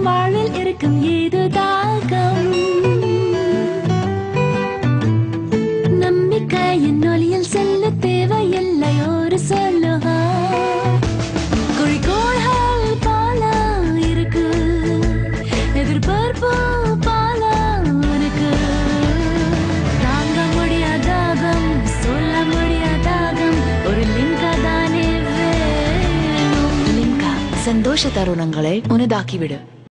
வாழ்வில் இருக்கும் ஏது தாகம் நம்பிக்கையின் ஒளியில் செல்ல தேவையில்லை ஒரு சொல்லுகா குறிக்கோள்கள் பல இருக்கு எதிர்பார்ப்பு பல இருக்கு தாங்க முடியாதாகம் சொல்ல முடியாதாகம் ஒரு லிங்கா தானே வேணும் லிங்கா சந்தோஷ தருணங்களை உனதாக்கிவிடு